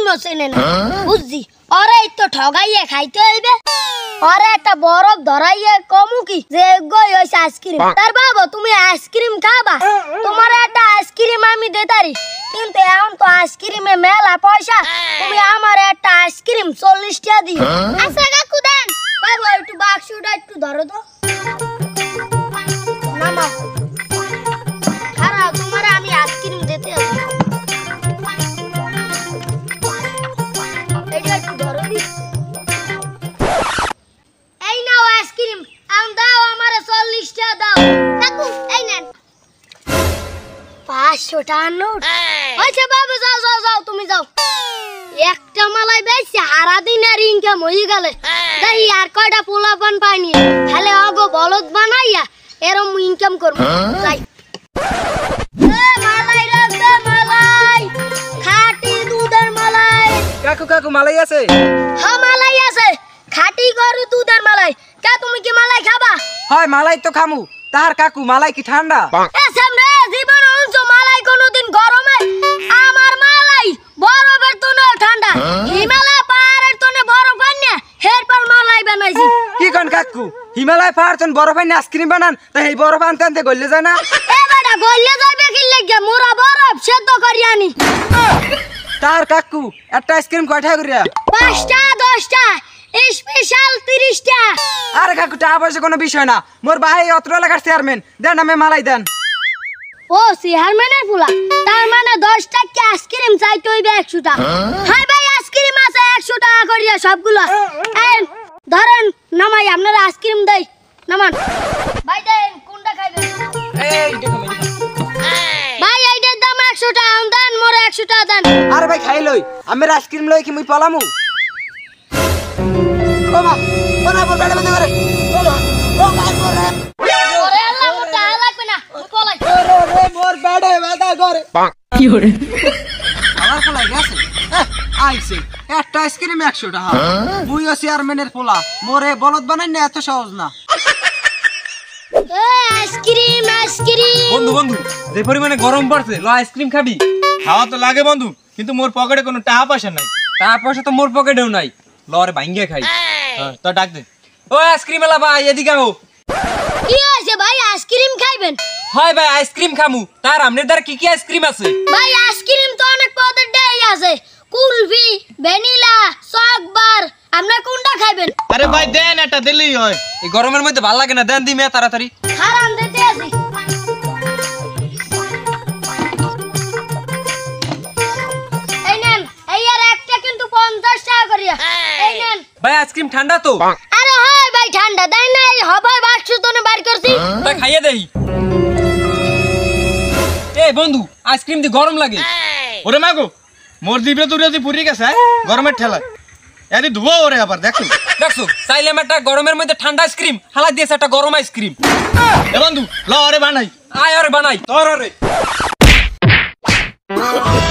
আইসক্রিমও চেনে না বুঝছি ওরে তো ঠগাইয়ে খাইতে হইবে ওরে একটা বরফ ধরাইয়ে কমু কি যে গই হইছে আইসক্রিম তার বাবা তুমি আইসক্রিম খাবা তোমার একটা আইসক্রিম আমি দেতারি কিন্তু এখন তো আইসক্রিমে মেলা পয়সা তুমি আমার একটা আইসক্রিম 40 টাকা দিও আচ্ছা কাকু দেন বাবা একটু বাক্সটা একটু ধরো তো নামা খারাপ তোমার আমি আইসক্রিম দিতে আসি এটা একটু ধরো দি এই নাও আইসক্রিম আম দাও আমারে 40 টাকা দাও কাকু এই নেন 500 টাকা নোট আচ্ছা বাবা যাও যাও যাও তুমি যাও একটা মালাই বেশি সারা দিন আর ইনকাম হয়ে গেলে দেখি আর কয়টা পোলাপান পাইনি তাহলে আগো বলদ বানাইয়া এরম ইনকাম করব যাই মালাই রাখ দে মালাই খাঁটি দুধের মালাই কাকু কাকু মালাই আছে হ্যাঁ মালাই আছে খাঁটি গরু দুধের মালাই কে তুমি কি মালাই খাবা হয় মালাই তো খামু তার কাকু মালাই কি ঠান্ডা এ সামনে জীবন অংশ মালাই কোনদিন গরমে আমার মালাই বরফের তোনে ঠান্ডা হিমালয় পাহাড়ের তোনে বরফ আনে এরপর মালাই বানাইছি কি কোন কাকু হিমালয় পাহাড় চন বরফ আইনে আইসক্রিম বানান তা এই বরফ আনতে আনতে গলে যায় না এ বেটা গলে যাবে কি লাগে মোরা বরফ সেদ্ধ করি আনি তার কাকু একটা আইসক্রিম কয়টা করিয়া 5টা 10টা স্পেশাল 30 টা আরে কাকু টাকা পয়সা কোনো বিষয় না মোর ভাই অত্র এলাকার চেয়ারম্যান দেন আমি মালাই দেন ও চেয়ারম্যানের ফুলা তার মানে 10 টাকা আইসক্রিম চাইতে হইবে 100 টাকা হাই ভাই আইসক্রিম আছে 100 টাকা করিয়া সবগুলো এই ধরেন নামাই আপনারা আইসক্রিম দেই নামান ভাই দেন কোনটা খাইবেন এই দেখো ভাই এইটার দাম 100 টাকা দেন মোরে 100 টাকা দেন আরে ভাই খাই লই আমি আইসক্রিম লই কি মুই পলামু ও মা ওনা বল বেড়া বন্ধ করে ও ভাই করে ওরে আল্লাহ মোর টাকা লাগবে না পলাই রে মোর বেড়া বাধা করে কি হরে আমার পোলা গেছে আইছে একটা আইসক্রিম 100 টাকা মুইও চেয়ারম্যানের পোলা মোরে বলদ বানাই না এত সহজ না আইসক্রিম আইসক্রিম বন্ধু বন্ধু যে পরিমাণে গরম পড়ছে ল আইসক্রিম খাবি খাওয়া তো লাগে বন্ধু কিন্তু মোর পকেটে কোনো টাকা পয়সা নাই টাকা পয়সা তো মোর পকেটেও নাই লরে ভাঙ্গে খাই তো ডাক দে ও আইসক্রিম এলা ভাই এদিকে আও কি হইছে ভাই আইসক্রিম খাইবেন হয় ভাই আইসক্রিম খামু তার আমনের দ্বারা কি কি আইসক্রিম আছে ভাই আইসক্রিম তো অনেক পদের দেই আছে কুলফি ভ্যানিলা চকবার আপনি কোনটা খাইবেন আরে ভাই দেন এটা দিলেই হয় এই গরমের মধ্যে ভালো লাগে না দেন দি মে তাড়াতাড়ি হারাম দিতে আছি এই নেন এই আর একটা কিন্তু 50 টাকা করিয়া এই নেন ভাই আইসক্রিম ঠান্ডা তো আরে হয় ভাই ঠান্ডা দেয় না এই হবে বাক্স তোনে বাইর করছি ভাই খাইয়ে দেই এই বন্ধু আইসক্রিম দি গরম লাগে ওরে মাগো মোর দিবে তুই যদি পুরি গেছে গরমের ঠেলা এদি ধুবো ওরে আবার দেখো দেখছো চাইলে একটা গরমের মধ্যে ঠান্ডা আইসক্রিম হালা দিয়েছে একটা গরম আইসক্রিম এ বন্ধু ল ওরে বানাই আয় আরে বানাই তোর ওরে